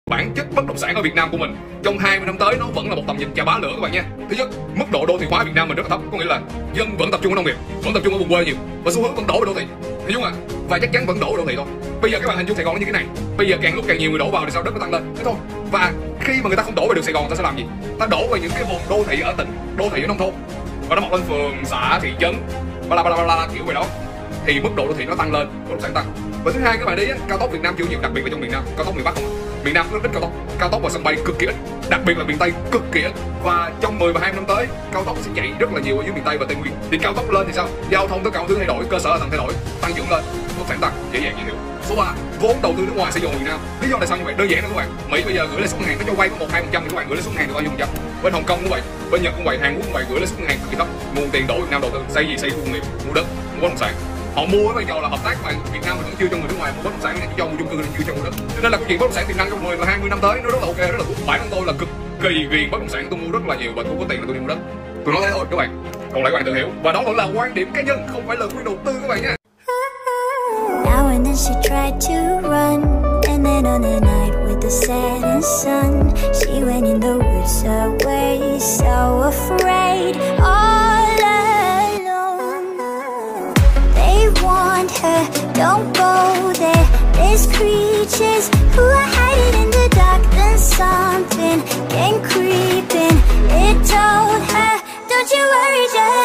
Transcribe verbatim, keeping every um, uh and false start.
Bản chất bất động sản ở Việt Nam của mình trong hai mươi năm tới nó vẫn là một tầm nhìn chà bá lửa các bạn nha. Thứ nhất, mức độ đô thị hóa Việt Nam mình rất là thấp, có nghĩa là dân vẫn tập trung ở nông nghiệp, vẫn tập trung ở vùng quê nhiều và xu hướng vẫn đổ về đô thị. Hiểu không ạ? Và chắc chắn vẫn đổ về đô thị thôi. Bây giờ các bạn hình dung Sài Gòn nó như thế này, bây giờ càng lúc càng nhiều người đổ vào thì sao đất nó tăng lên, thế thôi. Và khi mà người ta không đổ về được Sài Gòn, ta sẽ làm gì? Ta đổ về những cái vùng đô thị ở tỉnh, đô thị ở nông thôn và nó mọc lên phường, xã, thị trấn, bla bla bla bla kiểu vậy đó, thì mức độ đô thị nó tăng lên, bất động sản tăng. Và thứ hai các bạn đi, cao tốc Việt Nam chưa nhiều, đặc biệt là trong miền Nam, cao tốc miền Bắc không. Miền Nam rất ít cao tốc, cao tốc và sân bay cực kỳ ít, đặc biệt là miền Tây cực kỳ ít. Và trong mười và hai mươi năm tới, cao tốc sẽ chạy rất là nhiều ở dưới miền Tây và Tây Nguyên. Thì cao tốc lên thì sao? Giao thông tất cả mọi thứ thay đổi, cơ sở hạ tầng thay đổi, tăng trưởng lên, bất động sản tăng, dễ dàng dễ hiểu. Số ba, vốn đầu tư nước ngoài sẽ dồn Việt Nam. Lý do tại sao như vậy? Đơn giản thôi các bạn. Mỹ bây giờ gửi lên số ngân hàng nó cho vay có một hai phần trăm thì các bạn gửi lên số ngân hàng được bao nhiêu phần trăm? Bên Hồng Kông cũng vậy, bên Nhật cũng vậy, Hàn Quốc cũng vậy, gửi lên số ngân hàng cực kỳ thấp. Nguồn tiền đổ Việt Nam đầu tư, xây gì xây khu công nghiệp, mua đất, mua bất động sản. Họ mua với vai trò là hợp tác, các bạn. Việt Nam mình vẫn chưa cho người nước ngoài mua bất động sản, chỉ cho mua chung cư, chưa cho mua đất. Cho nên là cái chuyện bất động sản tiềm năng trong mười và hai mươi năm tới nó rất là ok, rất là tốt. Bản thân tôi là cực kỳ ghiền bất động sản, tôi mua rất là nhiều và tôi có tiền là tôi đi mua đất. Tôi nói thế thôi các bạn, còn lại các bạn tự hiểu. Và đó vẫn là quan điểm cá nhân, không phải lời khuyên đầu tư các bạn nha. Now and then she tried to run, and then on the night with the setting sun, she went in the woods away, so afraid, all alone. They warned her, don't go there, there's creatures who are hiding in the dark. Then something came creeping, it told her, don't you worry, just